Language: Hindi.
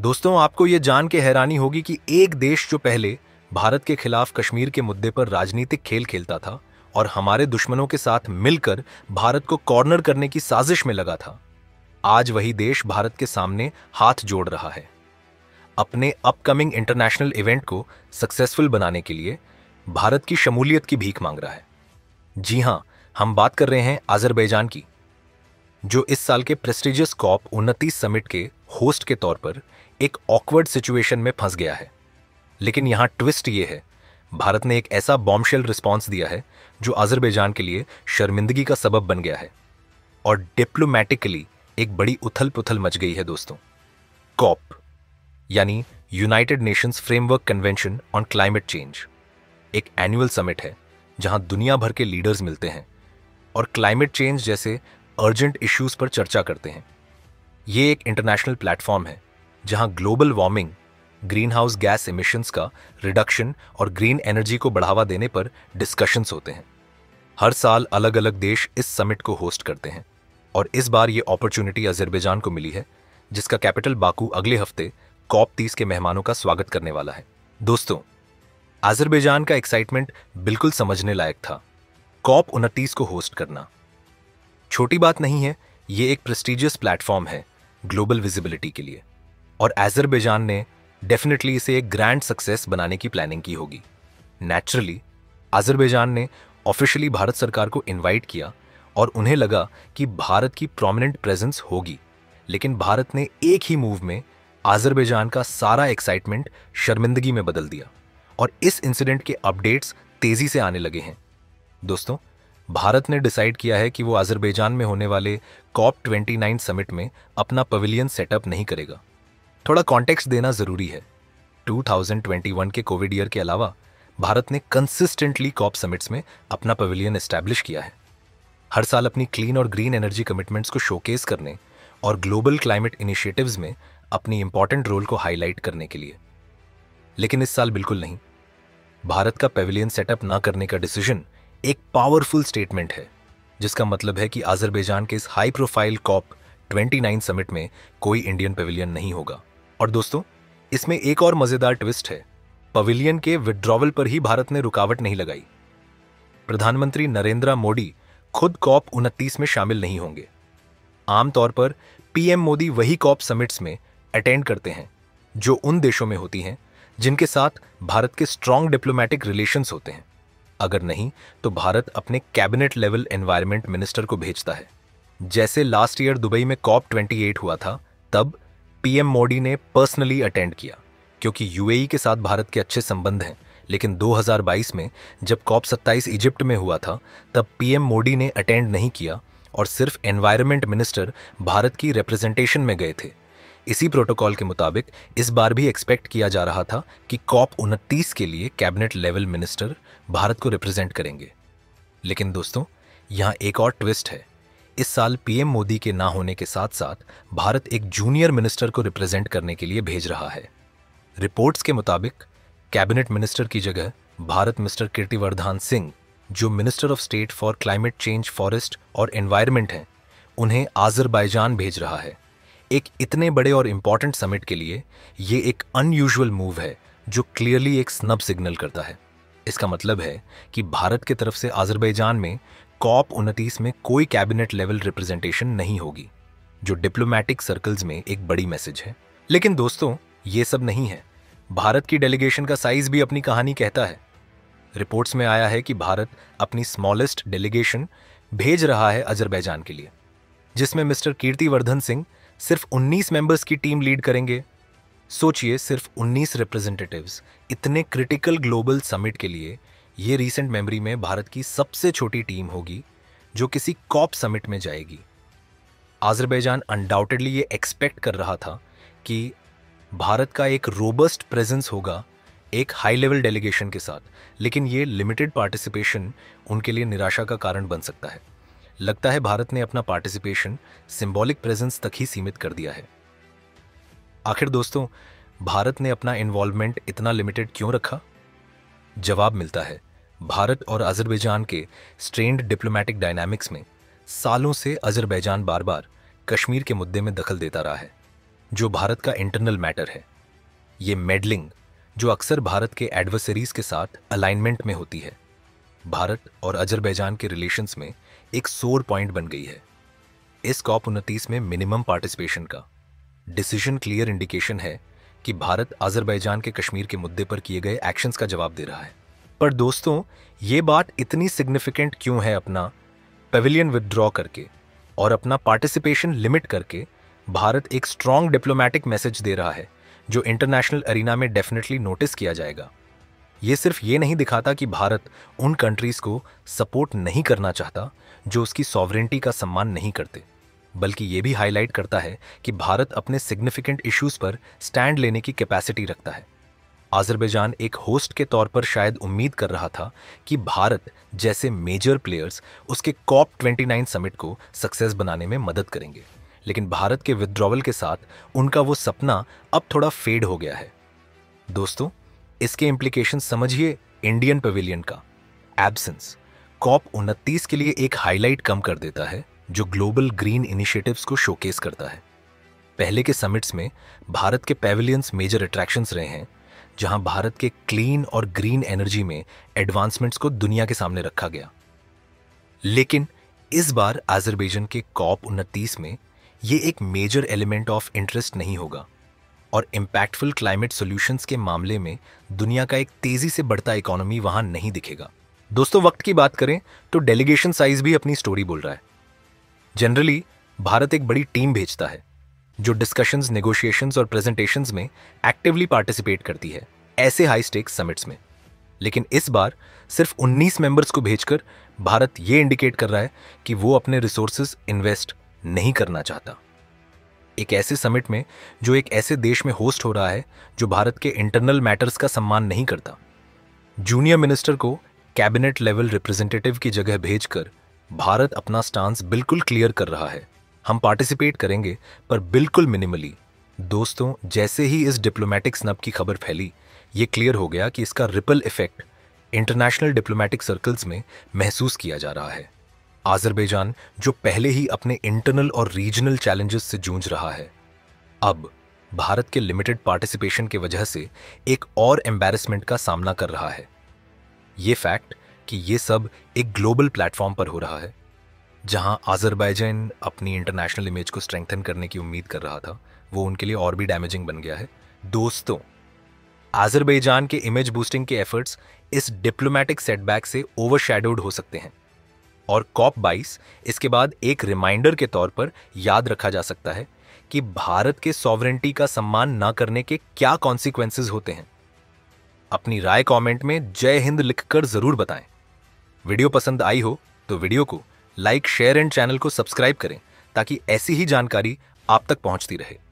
दोस्तों, आपको ये जान के हैरानी होगी कि एक देश जो पहले भारत के खिलाफ कश्मीर के मुद्दे पर राजनीतिक खेल खेलता था और हमारे दुश्मनों के साथ मिलकर भारत को कॉर्नर करने की साजिश में लगा था, आज वही देश भारत के सामने हाथ जोड़ रहा है। अपने अपकमिंग इंटरनेशनल इवेंट को सक्सेसफुल बनाने के लिए भारत की शमूलियत की भीख मांग रहा है। जी हां, हम बात कर रहे हैं अजरबैजान की, जो इस साल के प्रेस्टिजियस COP29 समिट के होस्ट के तौर पर एक ऑकवर्ड सिचुएशन में फंस गया है। लेकिन यहां ट्विस्ट ये है, भारत ने एक ऐसा बॉम्बशेल रिस्पॉन्स दिया है जो अजरबैजान के लिए शर्मिंदगी का सबब बन गया है और डिप्लोमैटिकली एक बड़ी उथल पुथल मच गई है। दोस्तों, कॉप यानी United Nations framework convention on climate change एक एनुअल समिट है जहां दुनिया भर के लीडर्स मिलते हैं और क्लाइमेट चेंज जैसे अर्जेंट इश्यूज पर चर्चा करते हैं। ये एक इंटरनेशनल प्लेटफॉर्म है जहां global warming, green house gas emissions का रिडक्शन और ग्रीन एनर्जी को बढ़ावा देने पर डिस्कशंस होते हैं। हर साल अलग अलग देश इस समिट को होस्ट करते हैं और इस बार ये अपॉर्चुनिटी अजरबैजान को मिली है, जिसका कैपिटल बाकू अगले हफ्ते COP30 के मेहमानों का स्वागत करने वाला है। दोस्तों, अजरबैजान का एक्साइटमेंट बिल्कुल समझने लायक था। COP29 को होस्ट करना छोटी बात नहीं है। ये एक प्रेस्टिजियस प्लेटफॉर्म है ग्लोबल विजिबिलिटी के लिए और अजरबैजान ने डेफिनेटली इसे एक ग्रैंड सक्सेस बनाने की प्लानिंग की होगी। नेचुरली अजरबैजान ने ऑफिशियली भारत सरकार को इनवाइट किया और उन्हें लगा कि भारत की प्रोमिनेंट प्रेजेंस होगी, लेकिन भारत ने एक ही मूव में अजरबैजान का सारा एक्साइटमेंट शर्मिंदगी में बदल दिया और इस इंसिडेंट के अपडेट्स तेजी से आने लगे हैं। दोस्तों, भारत ने डिसाइड किया है कि वो अजरबैजान में होने वाले COP29 समिट में अपना पवेलियन सेटअप नहीं करेगा। थोड़ा कॉन्टेक्स्ट देना जरूरी है। 2021 के कोविड ईयर के अलावा भारत ने कंसिस्टेंटली COP समिट्स में अपना पवेलियन एस्टैब्लिश किया है, हर साल अपनी क्लीन और ग्रीन एनर्जी कमिटमेंट्स को शोकेस करने और ग्लोबल क्लाइमेट इनिशिएटिव्स में अपनी इंपॉर्टेंट रोल को हाईलाइट करने के लिए। लेकिन इस साल बिल्कुल नहीं। भारत का पवेलियन सेटअप ना करने का डिसीजन एक पावरफुल स्टेटमेंट है, जिसका मतलब है कि अजरबैजान के इस हाई प्रोफाइल COP29 समिट में कोई इंडियन पवेलियन नहीं होगा। और दोस्तों, इसमें एक और मजेदार ट्विस्ट है। पवेलियन के विड्रॉवल पर ही भारत ने रुकावट नहीं लगाई। प्रधानमंत्री नरेंद्र मोदी खुद COP29 में शामिल नहीं होंगे। आमतौर पर PM मोदी वही COP समिट्स में अटेंड करते हैं जो उन देशों में होती हैं जिनके साथ भारत के स्ट्रॉन्ग डिप्लोमेटिक रिलेशंस होते हैं। अगर नहीं तो भारत अपने कैबिनेट लेवल एनवायरनमेंट मिनिस्टर को भेजता है। जैसे लास्ट ईयर दुबई में COP28 हुआ था, तब PM मोदी ने पर्सनली अटेंड किया क्योंकि UAE के साथ भारत के अच्छे संबंध हैं। लेकिन 2022 में जब COP27 इजिप्ट में हुआ था, तब PM मोदी ने अटेंड नहीं किया और सिर्फ एनवायरनमेंट मिनिस्टर भारत की रिप्रेजेंटेशन में गए थे। इसी प्रोटोकॉल के मुताबिक इस बार भी एक्सपेक्ट किया जा रहा था कि COP29 के लिए कैबिनेट लेवल मिनिस्टर भारत को रिप्रेजेंट करेंगे। लेकिन दोस्तों, यहाँ एक और ट्विस्ट है। इस साल PM मोदी के ना होने के साथ साथ भारत एक जूनियर मिनिस्टर को रिप्रेजेंट करने के लिए भेज रहा है। रिपोर्ट्स के मुताबिक कैबिनेट मिनिस्टर की जगह भारत मिस्टर कीर्तिवर्धन सिंह, जो minister of state for climate change, forest और एनवायरनमेंट हैं, उन्हें अजरबैजान भेज रहा है। एक इतने बड़े और इंपॉर्टेंट समिट के लिए ये एक अनयूजुअल मूव है जो क्लियरली एक स्नब सिग्नल करता है। इसका मतलब है कि भारत की तरफ से अजरबैजान में COP29 में कोई कैबिनेट लेवल रिप्रेजेंटेशन नहीं होगी, जो डिप्लोमैटिक सर्कल्स में एक बड़ी मैसेज है। लेकिन दोस्तों, ये सब नहीं है। भारत की डेलीगेशन का साइज भी अपनी कहानी कहता है। रिपोर्ट्स में आया है कि भारत अपनी स्मॉलेस्ट डेलीगेशन भेज रहा है अजरबैजान के लिए, जिसमें मिस्टर कीर्तिवर्धन सिंह सिर्फ 19 मेंबर्स की टीम लीड करेंगे। सोचिए, सिर्फ 19 रिप्रेजेंटेटिव्स इतने क्रिटिकल ग्लोबल समिट के लिए। ये रीसेंट मेमोरी में भारत की सबसे छोटी टीम होगी जो किसी COP समिट में जाएगी। अजरबैजान अनडाउटेडली ये एक्सपेक्ट कर रहा था कि भारत का एक रोबस्ट प्रेजेंस होगा एक हाई लेवल डेलीगेशन के साथ, लेकिन ये लिमिटेड पार्टिसिपेशन उनके लिए निराशा का कारण बन सकता है। लगता है भारत ने अपना पार्टिसिपेशन सिंबॉलिक प्रेजेंस तक ही सीमित कर दिया है। आखिर दोस्तों, भारत ने अपना इन्वॉल्वमेंट इतना लिमिटेड क्यों रखा? जवाब मिलता है भारत और अजरबैजान के स्ट्रेन्ड डिप्लोमैटिक डायनामिक्स में। सालों से अजरबैजान बार बार कश्मीर के मुद्दे में दखल देता रहा है, जो भारत का इंटरनल मैटर है। ये मेडलिंग जो अक्सर भारत के एडवर्सरीज के साथ अलाइनमेंट में होती है, भारत और अजरबैजान के रिलेशंस में एक सोर पॉइंट बन गई है। इस COP29 में मिनिमम पार्टिसिपेशन का डिसीजन क्लियर इंडिकेशन है कि भारत अजरबैजान के कश्मीर के मुद्दे पर किए गए एक्शंस का जवाब दे रहा है। पर दोस्तों, ये बात इतनी सिग्निफिकेंट क्यों है? अपना पेविलियन विथड्रॉ करके और अपना पार्टिसिपेशन लिमिट करके भारत एक स्ट्रॉन्ग डिप्लोमैटिक मैसेज दे रहा है जो इंटरनेशनल अरीना में डेफिनेटली नोटिस किया जाएगा। ये सिर्फ ये नहीं दिखाता कि भारत उन कंट्रीज को सपोर्ट नहीं करना चाहता जो उसकी सॉवरेंटी का सम्मान नहीं करते, बल्कि ये भी हाईलाइट करता है कि भारत अपने सिग्निफिकेंट इश्यूज पर स्टैंड लेने की कैपेसिटी रखता है। अजरबैजान एक होस्ट के तौर पर शायद उम्मीद कर रहा था कि भारत जैसे मेजर प्लेयर्स उसके COP29 समिट को सक्सेस बनाने में मदद करेंगे, लेकिन भारत के विथड्रॉवल के साथ उनका वो सपना अब थोड़ा फेड हो गया है। दोस्तों, इसके इम्प्लीकेशन समझिए। इंडियन पेविलियन का एब्सेंस COP29 के लिए एक हाईलाइट कम कर देता है जो ग्लोबल ग्रीन इनिशिएटिव्स को शोकेस करता है। पहले के समिट्स में भारत के पेविलियंस मेजर अट्रैक्शंस रहे हैं, जहां भारत के क्लीन और ग्रीन एनर्जी में एडवांसमेंट्स को दुनिया के सामने रखा गया। लेकिन इस बार अजरबैजान के COP29 में ये एक मेजर एलिमेंट ऑफ इंटरेस्ट नहीं होगा और इम्पैक्टफुल क्लाइमेट सॉल्यूशंस के मामले में दुनिया का एक तेजी से बढ़ता इकोनॉमी वहां नहीं दिखेगा। दोस्तों, वक्त की बात करें तो डेलीगेशन साइज भी अपनी स्टोरी बोल रहा है। जनरली भारत एक बड़ी टीम भेजता है जो डिस्कशंस, नेगोशिएशंस और प्रेजेंटेशंस में एक्टिवली पार्टिसिपेट करती है ऐसे हाई स्टेक्स समिट्स में। लेकिन इस बार सिर्फ 19 मेंबर्स को भेजकर भारत ये इंडिकेट कर रहा है कि वो अपने रिसोर्सेज इन्वेस्ट नहीं करना चाहता। एक ऐसे समिट में जो एक ऐसे देश में होस्ट हो रहा है जो भारत के इंटरनल मैटर्स का सम्मान नहीं करता। जूनियर मिनिस्टर को कैबिनेट लेवल रिप्रेजेंटेटिव की जगह भेजकर भारत अपना स्टांस बिल्कुल क्लियर कर रहा है। हम पार्टिसिपेट करेंगे पर बिल्कुल मिनिमली। दोस्तों, जैसे ही इस डिप्लोमेटिक स्नब की खबर फैली, ये क्लियर हो गया कि इसका ripple effect international diplomatic circles में महसूस किया जा रहा है। अजरबैजान जो पहले ही अपने इंटरनल और रीजनल चैलेंजेस से जूझ रहा है, अब भारत के लिमिटेड पार्टिसिपेशन की वजह से एक और एम्बैरेसमेंट का सामना कर रहा है। ये फैक्ट कि ये सब एक ग्लोबल प्लेटफॉर्म पर हो रहा है, जहां अजरबैजान अपनी इंटरनेशनल इमेज को स्ट्रेंथन करने की उम्मीद कर रहा था, वो उनके लिए और भी डैमेजिंग बन गया है। दोस्तों, अजरबैजान के इमेज बूस्टिंग के एफर्ट्स इस डिप्लोमेटिक सेटबैक से ओवरशैडोड हो सकते हैं और COP22 इसके बाद एक रिमाइंडर के तौर पर याद रखा जा सकता है कि भारत के सॉवरेंटी का सम्मान न करने के क्या कॉन्सिक्वेंसेस होते हैं। अपनी राय कमेंट में जय हिंद लिखकर जरूर बताएं। वीडियो पसंद आई हो तो वीडियो को लाइक, शेयर एंड चैनल को सब्सक्राइब करें ताकि ऐसी ही जानकारी आप तक पहुंचती रहे।